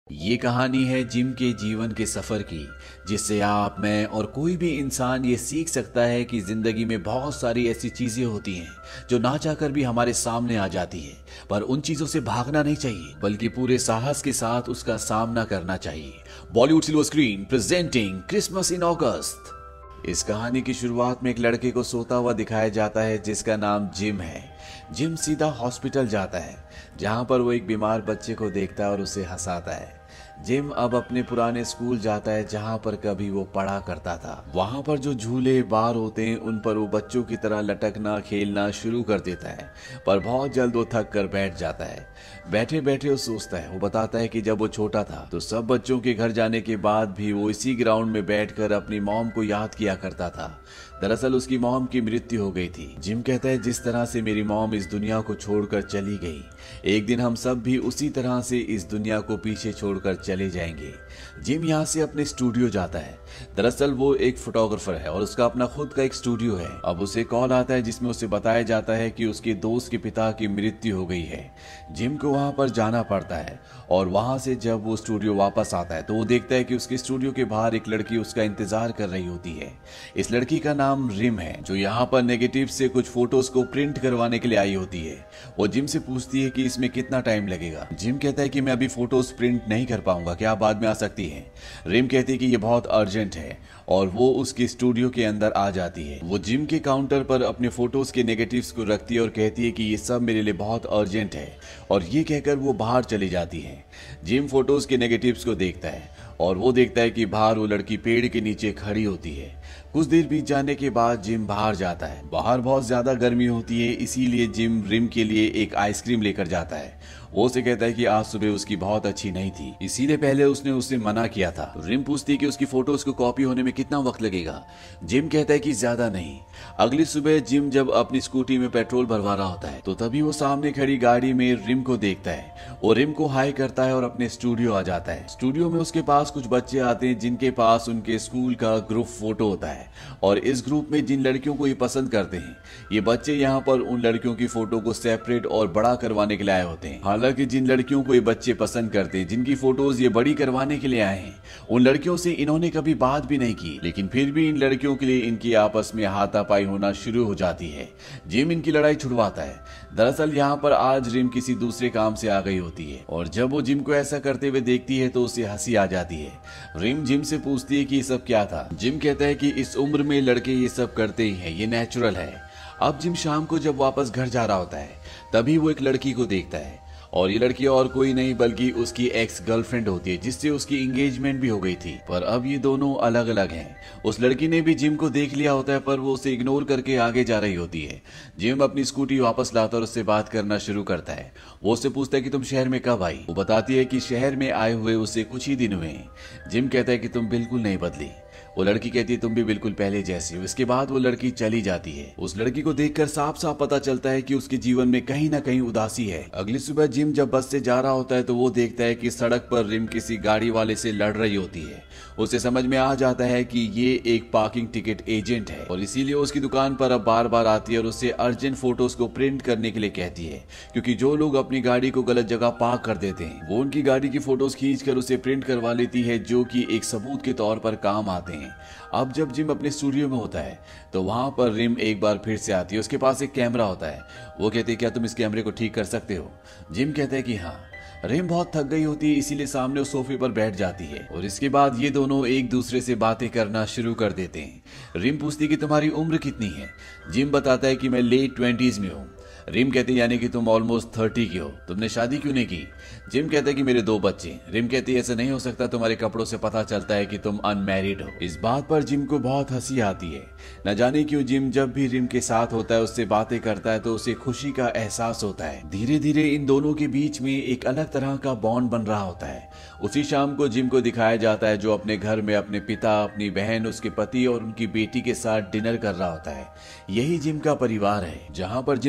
ये कहानी है जिम के जीवन के सफर की, जिससे आप, मैं और कोई भी इंसान ये सीख सकता है कि जिंदगी में बहुत सारी ऐसी चीजें होती हैं जो ना चाहकर भी हमारे सामने आ जाती है। पर उन चीजों से भागना नहीं चाहिए, बल्कि पूरे साहस के साथ उसका सामना करना चाहिए। Bollywood silver screen presenting Christmas in August. इस कहानी की शुरुआत में एक लड़के को सोता हुआ दिखाया जाता है जिसका नाम जिम है। जिम सीधा हॉस्पिटल जाता है, जहां पर वो एक बीमार बच्चे को देखता है और उसे हंसाता है। जिम अब अपने पुराने स्कूल जाता है जहां पर कभी वो पढ़ा करता था। वहां पर जो झूले बार होते हैं उन पर वो बच्चों की तरह लटकना खेलना शुरू कर देता है, पर बहुत जल्द वो थक कर बैठ जाता है। बैठे बैठे वो सोचता है, वो बताता है कि जब वो छोटा था तो सब बच्चों के घर जाने के बाद भी वो इसी ग्राउंड में बैठकर अपनी मॉम को याद किया करता था। दरअसल उसकी मॉम की मृत्यु हो गई थी। जिम कहता है, जिस तरह से मेरी मॉम इस दुनिया को छोड़कर चली गई, एक दिन हम सब भी उसी तरह से इस दुनिया को पीछे छोड़कर चले जाएंगे। जिम यहाँ से अपने स्टूडियो जाता है। दरअसल वो एक फोटोग्राफर है और उसका अपना खुद का एक स्टूडियो है। अब उसे कॉल आता है जिसमें उसे बताया जाता है कि उसके दोस्त के पिता की मृत्यु हो गई है। जिम को वहां पर जाना पड़ता है और वहां से जब वो स्टूडियो वापस आता है तो वो देखता है कि उसके स्टूडियो के बाहर एक लड़की उसका इंतजार कर रही होती है। इस लड़की का नाम रिम है, जो यहाँ पर नेगेटिव से कुछ फोटोज को प्रिंट करवाने के लिए आई होती है। वो जिम से पूछती है कि इसमें कितना टाइम लगेगा। जिम कहता है कि मैं अभी फोटोज प्रिंट नहीं कर पाऊंगा, क्या आप बाद में आ सकती हैं। रिम कहती है कि ये बहुत अर्जेंट है और वो उसके स्टूडियो के अंदर आ जाती है। वो जिम के काउंटर पर अपने फोटोज के नेगेटिव्स को रखती है और कहती है कि ये सब मेरे लिए बहुत अर्जेंट है, और ये कहकर वो बाहर चली जाती है। जिम फोटोज के नेगेटिव्स को देखता है और वो देखता है कि बाहर वो लड़की पेड़ के नीचे खड़ी होती है। कुछ देर बीत जाने के बाद जिम बाहर जाता है। बाहर बहुत ज्यादा गर्मी होती है, इसीलिए जिम रिम के लिए एक आइसक्रीम लेकर जाता है। वो उसे कहता है कि आज सुबह उसकी बहुत अच्छी नहीं थी, इसीलिए पहले उसने उसे मना किया था। रिम पूछती है कि उसकी फोटोज को कॉपी होने में कितना वक्त लगेगा। जिम कहता है कि ज्यादा नहीं। अगली सुबह जिम जब अपनी स्कूटी में पेट्रोल भरवा रहा होता है तो तभी वो सामने खड़ी गाड़ी में रिम को देखता है। वो रिम को हाई करता है और अपने स्टूडियो आ जाता है। स्टूडियो में उसके पास कुछ बच्चे आते हैं जिनके पास उनके स्कूल का ग्रुप फोटो होता है, और इस ग्रुप में जिन लड़कियों को ये पसंद करते हैं, ये बच्चे यहाँ पर उन लड़कियों की फोटो को सेपरेट और बड़ा करवाने के लिए आए होते हैं। हालांकि जिन लड़कियों को ये बच्चे पसंद करते हैं, जिनकी फोटोज ये बड़ी करवाने के लिए आए हैं, उन लड़कियों से इन्होंने कभी बात भी नहीं की, लेकिन फिर भी इन लड़कियों के लिए इनकी आपस में हाथापाई होना शुरू हो जाती है। जिम इनकी लड़ाई छुड़वाता है। दरअसल यहाँ पर आज रिम किसी दूसरे काम से आ गई होती है, और जब वो जिम को ऐसा करते हुए देखती है तो उसे हंसी आ जाती है। रिम जिम से पूछती है कि ये सब क्या था। जिम कहता है कि इस उम्र में लड़के ये सब करते ही हैं, ये नेचुरल है। अब जिम शाम को जब वापस घर जा रहा होता है तभी वो एक लड़की को देखता है, और ये लड़की और कोई नहीं बल्कि उसकी एक्स गर्लफ्रेंड होती है, जिससे उसकी एंगेजमेंट भी हो गई थी। पर अब ये दोनों अलग अलग हैं। उस लड़की ने भी जिम को देख लिया होता है, पर वो उसे इग्नोर करके आगे जा रही होती है। जिम अपनी स्कूटी वापस लाता और उससे बात करना शुरू करता है। वो उससे पूछता है कि तुम शहर में कब आई। वो बताती है कि शहर में आए हुए उसे कुछ ही दिन हुए हैं। जिम कहता है कि तुम बिल्कुल नहीं बदली। वो लड़की कहती है तुम भी बिल्कुल पहले जैसी हो। इसके बाद वो लड़की चली जाती है। उस लड़की को देखकर साफ साफ पता चलता है कि उसके जीवन में कहीं ना कहीं उदासी है। अगली सुबह जिम जब बस से जा रहा होता है तो वो देखता है कि सड़क पर रिम किसी गाड़ी वाले से लड़ रही होती है। उसे समझ में आ जाता है कि ये एक पार्किंग टिकट एजेंट है, और इसीलिए उसकी दुकान पर अब बार बार आती है और उससे अर्जेंट फोटोज को प्रिंट करने के लिए कहती है, क्योंकि जो लोग अपनी गाड़ी को गलत जगह पार्क कर देते हैं वो उनकी गाड़ी की फोटोज खींच कर उसे प्रिंट करवा लेती है, जो कि एक सबूत के तौर पर काम आते हैं। अब जब जिम अपने स्टूडियो में होता है तो वहां पर रिम एक बार फिर से आती है। उसके पास एक कैमरा होता है। वो कहती है क्या तुम इस कैमरे को ठीक कर सकते हो। जिम कहता है कि हाँ। रिम बहुत थक गई होती है, इसीलिए सामने उस सोफे पर बैठ जाती है, और इसके बाद ये दोनों एक दूसरे से बातें करना शुरू कर देते हैं। रिम पूछती है कि तुम्हारी उम्र कितनी है। जिम बताता है कि मैं लेट 20s में हूँ। रिम कहती है यानी कि तुम ऑलमोस्ट 30 की हो, तुमने शादी क्यों नहीं की। जिम कहता है कि मेरे 2 बच्चे। रिम कहती है ऐसा नहीं हो सकता, तुम्हारे कपड़ों से पता चलता है कि तुम अनमैरिड हो। इस बात पर जिम को बहुत हंसी आती है। न जाने क्यों जिम जब भी रिम के साथ होता है, उससे बातें करता है तो उसे खुशी का एहसास होता है। धीरे धीरे इन दोनों के बीच में एक अलग तरह का बॉन्ड बन रहा होता है। उसी शाम को जिम को दिखाया जाता है जो अपने घर में अपने पिता, अपनी बहन, उसके पति और उनकी बेटी के साथ डिनर कर रहा होता है। यही जिम का परिवार है। जहाँ पर जिम रहता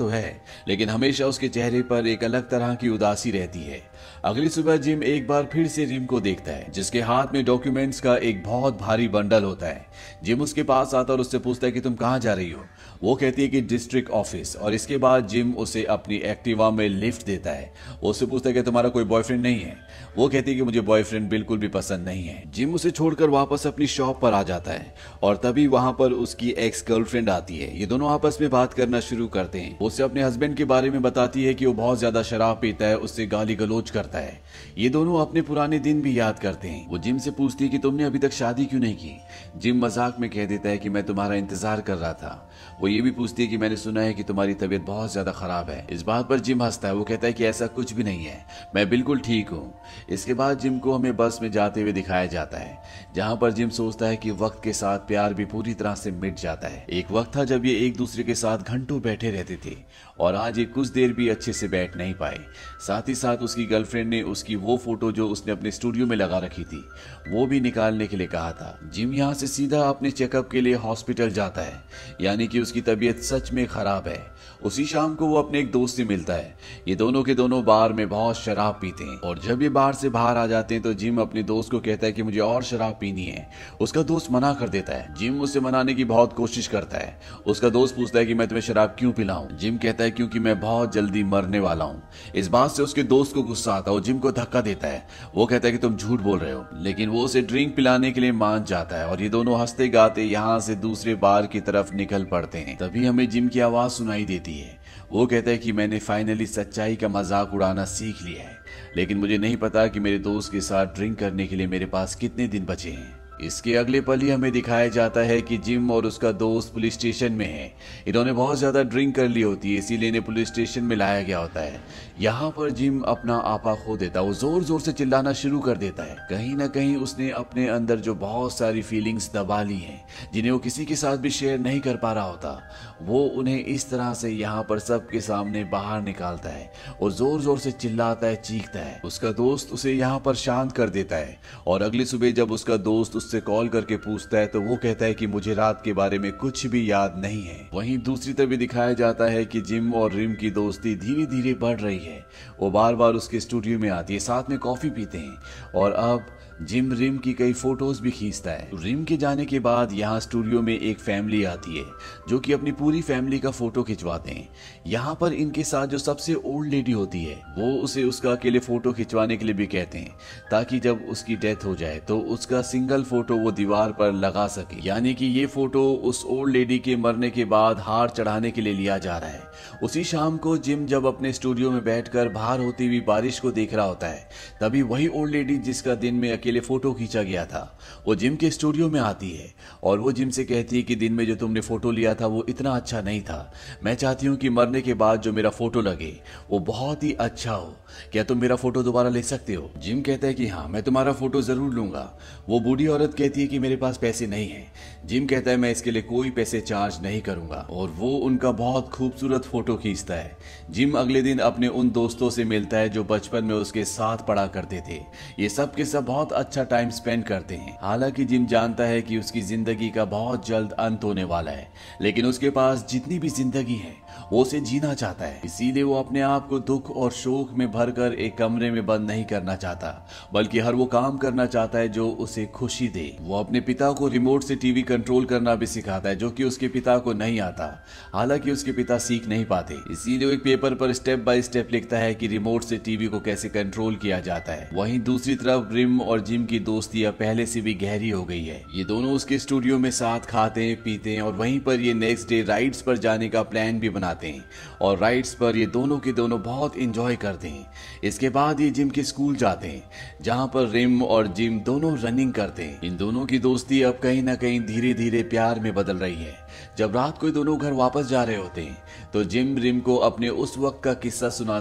तो है, लेकिन हमेशा उसके चेहरे पर एक अलग तरह की उदासी रहती है। अगली सुबह जिम एक बार फिर से रिम को देखता है, जिसके हाथ में डॉक्यूमेंट्स का एक बहुत भारी बंडल होता है। जिम उसके पास आता और उससे पूछता है कि तुम कहाँ जा रही हो। वो कहती है कि डिस्ट्रिक्ट ऑफिस, और इसके बाद जिम उसे अपनी एक्टिवा में लिफ्ट देता है। वो उससे पूछता है कि तुम्हारा कोई बॉयफ्रेंड नहीं है। वो कहती है कि मुझे बॉयफ्रेंड बिल्कुल भी पसंद नहीं है। जिम उसे छोड़कर वापस अपनी शॉप पर आ जाता है और तभी वहां पर उसकी एक्स गर्लफ्रेंड आती है। ये दोनों आपस में बात करना शुरू करते हैं। वो उसे अपने हस्बैंड के बारे में बताती है कि वो बहुत ज्यादा शराब पीता है, उससे गाली गलौज करता है। ये दोनों अपने पुराने दिन भी याद करते हैं। वो जिम से पूछती है कि तुमने अभी तक शादी क्यों नहीं की। जिम मजाक में कह देता है कि मैं तुम्हारा इंतजार कर रहा था। वो ये भी पूछती है कि मैंने सुना है कि तुम्हारी तबीयत बहुत ज्यादा खराब है। इस बात पर जिम हंसता है। वो कहता है कि ऐसा कुछ भी नहीं है, मैं बिल्कुल ठीक हूँ। इसके बाद जिम को हमें बस में जाते हुए दिखाया जाता है, जहाँ पर जिम सोचता है कि वक्त के साथ प्यार भी पूरी तरह से मिट जाता है। एक वक्त था जब ये एक दूसरे के साथ घंटों बैठे रहते थे और आज ये कुछ देर भी अच्छे से बैठ नहीं पाए। साथ ही साथ उसकी गर्लफ्रेंड ने उसकी वो फोटो जो उसने अपने स्टूडियो में लगा रखी थी वो भी निकालने के लिए कहा था। जिम यहाँ से सीधा अपने चेकअप के लिए हॉस्पिटल जाता है, यानी कि उसकी तबीयत सच में खराब है। उसी शाम को वो अपने एक दोस्त से मिलता है। ये दोनों के दोनों बार में बहुत शराब पीते हैं और जब ये बार से बाहर आ जाते हैं तो जिम अपने दोस्त को कहता है कि मुझे और शराब पीनी है। उसका दोस्त मना कर देता है। जिम उसे मनाने की बहुत कोशिश करता है। उसका दोस्त पूछता है कि मैं तुम्हें शराब क्यों पिलाऊं। जिम कहता है क्योंकि मैं बहुत जल्दी मरने वाला हूँ। इस बात से उसके दोस्त को गुस्सा आता है। वो जिम को धक्का देता है। वो कहता है कि तुम झूठ बोल रहे हो, लेकिन वो उसे ड्रिंक पिलाने के लिए मान जाता है और ये दोनों हंसते गाते यहाँ से दूसरे बार की तरफ निकल पड़ते हैं। तभी हमें जिम की आवाज सुनाई देती है। वो कहता है कि मैंने फाइनली सच्चाई का मजाक उड़ाना सीख लिया है, लेकिन मुझे नहीं पता कि मेरे दोस्त के साथ ड्रिंक करने के लिए मेरे पास कितने दिन बचे हैं। इसके अगले पल ही हमें दिखाया जाता है कि जिम और उसका दोस्त पुलिस स्टेशन में है। इन्होंने बहुत ज्यादा ड्रिंक कर ली होती है, इसीलिए इन्हें पुलिस स्टेशन में लाया गया होता है। यहाँ पर जिम अपना आपा खो देता है। वो जोर जोर से चिल्लाना शुरू कर देता है। कहीं ना कहीं उसने अपने अंदर जो बहुत सारी फीलिंग्स दबा ली हैं, जिन्हें वो किसी के साथ भी शेयर नहीं कर पा रहा होता, वो उन्हें इस तरह से यहाँ पर सबके सामने बाहर निकालता है और जोर जोर से चिल्लाता है, चीखता है। उसका दोस्त उसे यहाँ पर शांत कर देता है और अगली सुबह जब उसका दोस्त उससे कॉल करके पूछता है तो वो कहता है कि मुझे रात के बारे में कुछ भी याद नहीं है। वहीं दूसरी तरफ दिखाया जाता है कि जिम और रिम की दोस्ती धीरे धीरे बढ़ रही है। वो बार बार उसके स्टूडियो में आती है, साथ में कॉफी पीते हैं और अब जिम रिम की कई फोटोज भी खींचता है। रिम के जाने के बाद यहाँ स्टूडियो में एक फैमिली आती है जो कि अपनी पूरी फैमिली का फोटो खिंचवाते हैं। यहाँ पर इनके साथ जो सबसे ओल्ड लेडी होती है वो उसे उसका अकेले फोटो खिंचवाने के लिए भी कहते हैं, ताकि जब उसकी डेथ हो जाए तो उसका सिंगल फोटो वो दीवार पर लगा सके। यानी कि ये फोटो उस ओल्ड लेडी के मरने के बाद हार चढ़ाने के लिए लिया जा रहा है। उसी शाम को जिम जब अपने स्टूडियो में बैठकर बाहर होती हुई बारिश को देख रहा होता है, तभी वही ओल्ड लेडी जिसका दिन में अकेले फोटो खींचा गया था वो जिम के स्टूडियो में आती है और वो जिम से कहती है कि दिन में जो तुमने फोटो लिया था वो इतना अच्छा नहीं था। मैं चाहती हूँ कि मरने के बाद जो मेरा फोटो लगे वो बहुत ही अच्छा हो। क्या तुम मेरा फोटो दोबारा ले सकते हो। जिम कहता है कि हाँ, मैं तुम्हारा फोटो जरूर लूंगा। वो बूढ़ी औरत कहती है कि मेरे पास पैसे नहीं है। जिम कहता है मैं इसके लिए कोई पैसे चार्ज नहीं करूंगा और वो उनका बहुत खूबसूरत फोटो खींचता है। जिम अगले दिन अपने उन दोस्तों से मिलता है जो बचपन में उसके साथ पढ़ा करते थे। ये सब के सब बहुत अच्छा टाइम स्पेंड करते हैं। हालांकि जिम जानता है कि उसकी जिंदगी का बहुत जल्द अंत होने वाला है, लेकिन उसके पास जितनी भी जिंदगी है वो उसे जीना चाहता है। इसीलिए वो अपने आप को दुख और शोक में भरकर एक कमरे में बंद नहीं करना चाहता, बल्कि हर वो काम करना चाहता है जो उसे खुशी दे। वो अपने पिता को रिमोट से टीवी कंट्रोल करना भी सिखाता है, जो कि उसके पिता को नहीं आता। हालांकि उसके पिता सीख नहीं पाते, इसीलिए वो एक पेपर पर स्टेप बाय स्टेप लिखता है कि रिमोट से टीवी को कैसे कंट्रोल किया जाता है। वहीं दूसरी तरफ रिम और जिम की दोस्ती अब पहले से भी गहरी हो गई है। ये दोनों उसके स्टूडियो में साथ खाते हैं, पीते हैं और वहीं पर ये नेक्स्ट डे राइड्स पर जाने का प्लान भी बनाते हैं और राइड्स पर ये दोनों के दोनों बहुत एंजॉय करते हैं। इसके बाद ये जिम के स्कूल जाते हैं, जहां पर रिम और जिम दोनों रनिंग करते हैं। इन दोनों की दोस्ती अब कहीं ना कहीं धीरे धीरे प्यार में बदल रही है। जब रात को दोनों घर वापस जा रहे होते हैं तो जिम रिम को अपने उस वक्त का किस्सा सुनाता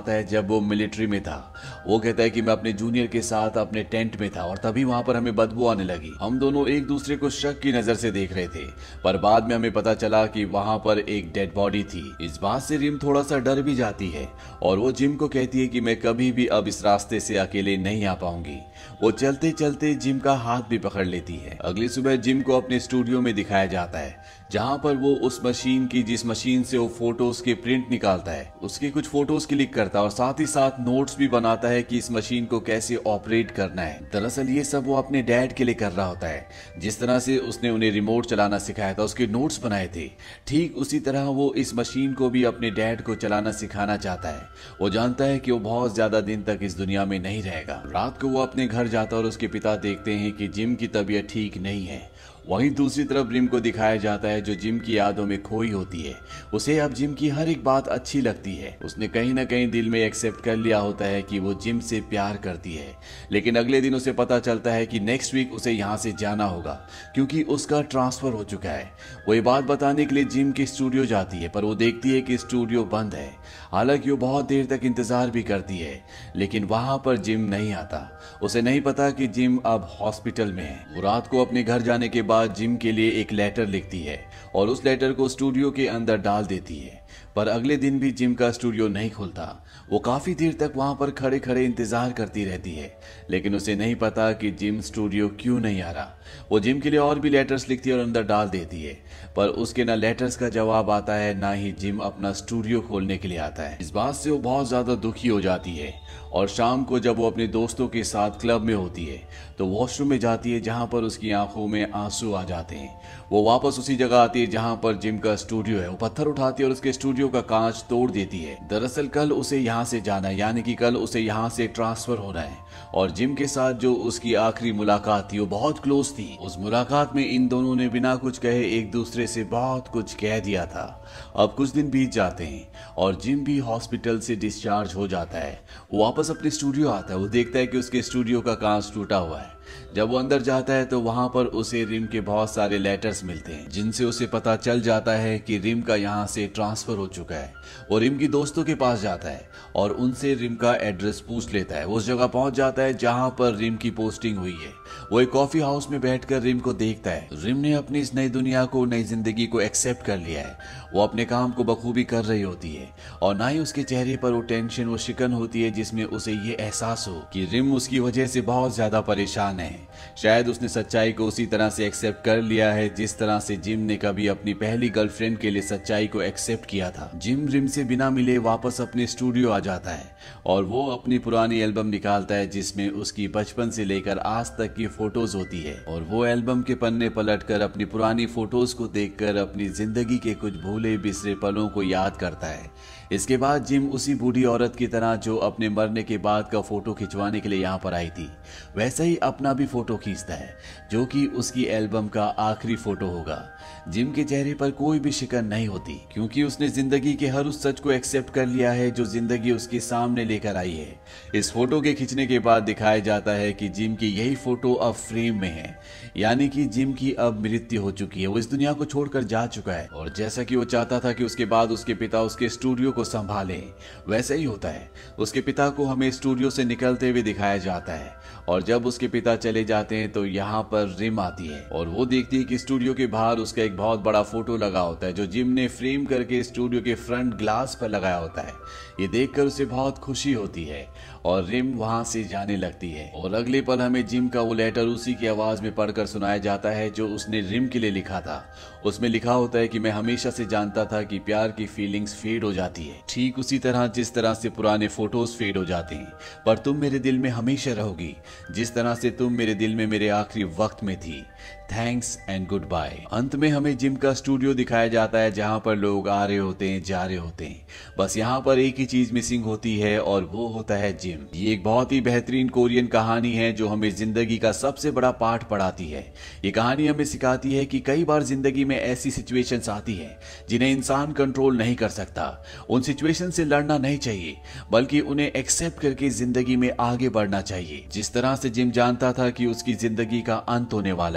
आता है जब वो मिलिट्री में था। वो कहता है कि मैं अपने जूनियर के साथ अपने टेंट में था और तभी वहां पर हमें बदबू आने लगी। हम दोनों एक दूसरे को शक की नजर से देख रहे थे, पर बाद में हमें पता चला कि वहां पर एक डेड बॉडी थी। इस बात से रिम थोड़ा सा डर भी जाती है और वो जिम को कहती है कि मैं कभी भी अब इस रास्ते से अकेले नहीं आ पाऊंगी। वो चलते चलते जिम का हाथ भी पकड़ लेती है। अगली सुबह जिम को अपने स्टूडियो में दिखाया जाता है, जहां पर वो उस मशीन की जिस मशीन से वो फोटोज के प्रिंट निकालता है उसकी कुछ फोटोज क्लिक करता है और साथ ही साथ नोट्स भी बनाता है कि इस मशीन को कैसे ऑपरेट करना है। दरअसल ये सब वो अपने डैड के लिए कर रहा होता है। जिस तरह से उसने उन्हें रिमोट चलाना सिखाया था, उसके नोट्स बनाए थे, ठीक उसी तरह वो इस मशीन को भी अपने डैड को चलाना सिखाना चाहता है। वो जानता है कि वो बहुत ज्यादा दिन तक इस दुनिया में नहीं रहेगा। रात को वो अपने घर जाता है और उसके पिता देखते हैं कि जिम की तबीयत ठीक नहीं है। वहीं दूसरी तरफ रिम को दिखाया जाता है जो जिम की यादों में खोई होती है। उसे अब जिम की हर एक बात अच्छी लगती है। उसने कहीं ना कहीं दिल में एक्सेप्ट कर लिया होता है कि वो जिम से प्यार करती है, लेकिन अगले दिन उसे पता चलता है कि नेक्स्ट वीक उसे यहाँ से जाना होगा क्योंकि उसका ट्रांसफर हो चुका है। वो ये बात बताने के लिए जिम के स्टूडियो जाती है, पर वो देखती है कि स्टूडियो बंद है। हालांकि वो बहुत देर तक इंतजार भी करती है, लेकिन वहां पर जिम नहीं आता। उसे नहीं पता कि जिम अब हॉस्पिटल में है। वो रात को अपने घर जाने के बाद जिम के लिए एक लेटर लिखती है और उस लेटर को स्टूडियो के अंदर डाल देती है, पर अगले दिन भी जिम का स्टूडियो नहीं खुलता। वो काफी देर तक वहां पर खड़े खड़े इंतजार करती रहती है, लेकिन उसे नहीं पता कि जिम स्टूडियो क्यों नहीं आ रहा। वो जिम के लिए और भी लेटर्स लिखती है और अंदर डाल देती है, पर उसके ना लेटर्स का जवाब आता है ना ही जिम अपना स्टूडियो खोलने के लिए आता है। इस बात से वो बहुत ज्यादा दुखी हो जाती है और शाम को जब वो अपने दोस्तों के साथ क्लब में होती है तो वॉशरूम में जाती है, जहां पर उसकी आंखों में आंसू आ जाते हैं। वो वापस उसी जगह आती है जहां पर जिम का स्टूडियो है। वो पत्थर उठाती है और उसके स्टूडियो का कांच तोड़ देती है। दरअसल कल उसे यहाँ से जाना है, यानी कि कल उसे यहाँ से ट्रांसफर होना है और जिम के साथ जो उसकी आखिरी मुलाकात थी वो बहुत क्लोज थी। उस मुलाकात में इन दोनों ने बिना कुछ कहे एक दूसरे से बहुत कुछ कह दिया था। अब कुछ दिन बीत जाते हैं और जिम भी हॉस्पिटल से डिस्चार्ज हो जाता है। वो वापस अपने स्टूडियो आता है। वो देखता है कि उसके स्टूडियो का कांच टूटा हुआ है। जब वो अंदर जाता है तो वहां पर उसे रिम के बहुत सारे लेटर्स मिलते हैं, जिनसे उसे पता चल जाता है कि रिम का यहाँ से ट्रांसफर हो चुका है। वो रिम की दोस्तों के पास जाता है और उनसे रिम का एड्रेस पूछ लेता है। वो उस जगह पहुंच जाता है जहां पर रिम की पोस्टिंग हुई है। वो एक कॉफी हाउस में बैठकर रिम को देखता है। रिम ने अपनी इस नई दुनिया को, नई जिंदगी को एक्सेप्ट कर लिया है। वो अपने काम को बखूबी कर रही होती है और ना ही उसके चेहरे पर वो टेंशन, वो शिकन होती है जिसमें उसे ये एहसास हो कि रिम उसकी वजह से बहुत ज्यादा परेशान है। शायद उसने सच्चाई को उसी तरह से एक्सेप्ट कर लिया है जिस तरह से जिम ने कभी अपनी पहली गर्लफ्रेंड के लिए सच्चाई को एक्सेप्ट किया था। जिम रिम से बिना मिले वापस अपने स्टूडियो आ जाता है और वो अपनी पुरानी एल्बम निकालता है जिसमें उसकी बचपन से लेकर आज तक की फोटोज होती है और वो एल्बम के पन्ने पलटकर अपनी पुरानी फोटोज को देखकर अपनी जिंदगी के कुछ भूले बिसरे पलों को याद करता है। इसके बाद जिम उसी बूढ़ी औरत की तरह जो अपने मरने के बाद का फोटो खिंचवाने के लिए यहाँ पर आई थी, वैसा ही अपना भी फोटो खींचता है जो कि उसकी एल्बम का आखिरी फोटो होगा। जिम के चेहरे पर कोई भी शिकन नहीं होती क्योंकि उसने जिंदगी के हर उस सच को एक्सेप्ट कर लिया है जो जिंदगी उसके सामने लेकर आई है। इस फोटो के खींचने के बाद दिखाया जाता है कि जिम की यही फोटो अब फ्रेम में है, यानी कि जिम की अब मृत्यु हो चुकी है। वो इस दुनिया को छोड़कर जा चुका है और जैसा कि वो चाहता था कि उसके बाद उसके पिता उसके स्टूडियो को संभाले, वैसा ही होता है। उसके पिता को हमें स्टूडियो से निकलते हुए दिखाया जाता है और जब उसके पिता चले जाते हैं तो यहाँ पर रिम आती है और वो देखती है कि स्टूडियो के बाहर उसका एक बहुत बड़ा फोटो लगा होता है जो जिम ने फ्रेम करके स्टूडियो के फ्रंट ग्लास पर लगाया होता है। ये देखकर उसे बहुत खुशी होती है और रिम वहां से जाने लगती है और अगले पल हमें जिम का वो लेटर उसी की आवाज में पढ़कर सुनाया जाता है जो उसने रिम के लिए लिखा था। उसमें लिखा होता है कि मैं हमेशा से जानता था कि प्यार की फीलिंग्स फेड हो जाती है, ठीक उसी तरह जिस तरह से पुराने फोटोज फेड हो जाते हैं, पर तुम मेरे दिल में हमेशा रहोगी जिस तरह से तुम मेरे दिल में मेरे आखिरी वक्त में थी। Thanks and good bye. अंत में हमें जिम का स्टूडियो दिखाया जाता है जहां पर लोग आ रहे होते हैं, जा रहे होते हैं, बस यहाँ पर एक ही चीज मिसिंग होती है और वो होता है जिम। ये एक बहुत ही बेहतरीन कोरियन कहानी है जो हमें जिंदगी का सबसे बड़ा पाठ पढ़ाती है। ये कहानी हमें सिखाती है कि कई बार जिंदगी में ऐसी सिचुएशंस आती है जिन्हें इंसान कंट्रोल नहीं कर सकता। उन सिचुएशन से लड़ना नहीं चाहिए बल्कि उन्हें एक्सेप्ट करके जिंदगी में आगे बढ़ना चाहिए। जिस तरह से जिम जानता था कि उसकी जिंदगी का अंत होने वाला है,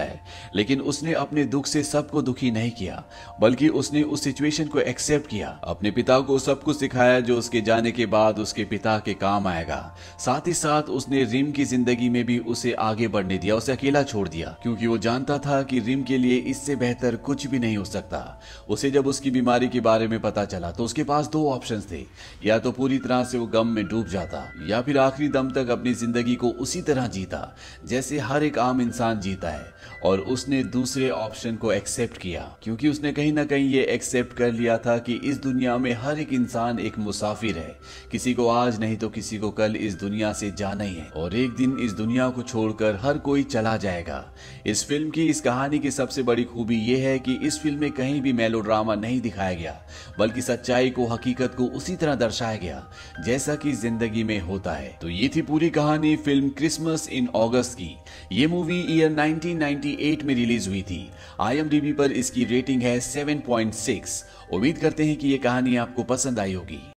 लेकिन उसने अपने दुख से सबको दुखी नहीं किया, बल्कि उसने उस सिचुएशन को एक्सेप्ट किया। अपने पिता को सब कुछ सिखाया जो उसके जाने के बाद उसके पिता के काम आएगा। साथ ही साथ उसने रिम की जिंदगी में भी उसे आगे बढ़ने दिया, उसे अकेला छोड़ दिया, क्योंकि वो जानता था कि रिम के लिए इससे बेहतर कुछ भी नहीं हो सकता। उसे जब उसकी बीमारी के बारे में पता चला तो उसके पास दो ऑप्शंस थे, या तो पूरी तरह से वो गम में डूब जाता, या फिर आखिरी दम तक अपनी जिंदगी को उसी तरह जीता जैसे हर एक आम इंसान जीता है। और उसने दूसरे ऑप्शन को एक्सेप्ट किया, क्योंकि उसने कहीं ना कहीं ये एक्सेप्ट कर लिया था कि इस दुनिया में हर एक इंसान एक मुसाफिर है। किसी को आज नहीं तो किसी को कल इस दुनिया से जाना ही है, और एक दिन इस दुनिया को छोड़कर हर कोई चला जाएगा। इस फिल्म की इस कहानी की सबसे बड़ी खूबी यह है कि इस फिल्म में कहीं भी मेलोड्रामा नहीं दिखाया गया, बल्कि सच्चाई को, हकीकत को उसी तरह दर्शाया गया जैसा कि जिंदगी में होता है। तो ये थी पूरी कहानी फिल्म क्रिसमस इन अगस्त की। ये मूवी ईयर 1998 में रिलीज हुई थी। IMDb पर इसकी रेटिंग है 7.6। उम्मीद करते हैं कि ये कहानी आपको पसंद आई होगी।